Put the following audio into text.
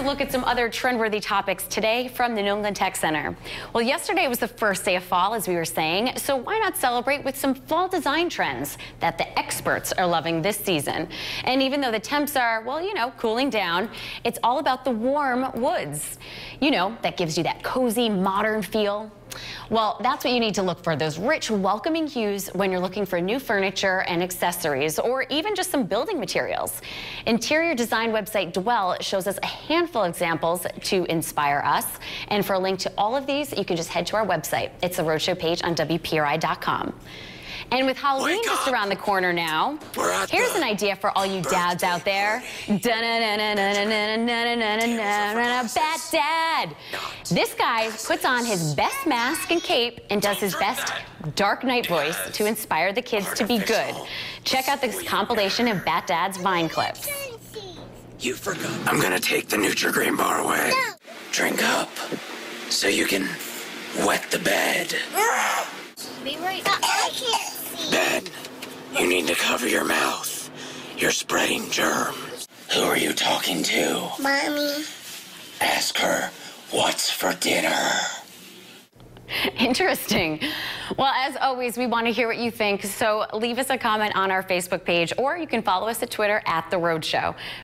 look at some other trend-worthy topics today from the New England Tech Center. Well, yesterday was the first day of fall, as we were saying, so why not celebrate with some fall design trends that the experts are loving this season? And even though the temps are, well, you know, cooling down, it's all about the warm woods. You know, that gives you that cozy, modern feel. Well, that's what you need to look for, those rich, welcoming hues when you're looking for new furniture and accessories, or even just some building materials. Interior design website Dwell shows us a handful of examples to inspire us. And for a link to all of these, you can just head to our website. It's the Rhode Show page on WPRI.com. And with Halloween just around the corner now, here's an idea for all you dads out there. Bat Dad. This guy puts on his best mask and cape and does his best dark night voice to inspire the kids to be good. Check out this compilation of Bat Dad's Vine clips. You forgot. I'm gonna take the Nutri-Grain bar away. No. Drink up so you can wet the bed. Be right back. I can't see. Ben, you need to cover your mouth. You're spreading germs. Who are you talking to? Mommy. Ask her what's for dinner. Interesting. Well, as always, we want to hear what you think, so leave us a comment on our Facebook page, or you can follow us at Twitter at The Rhode Show.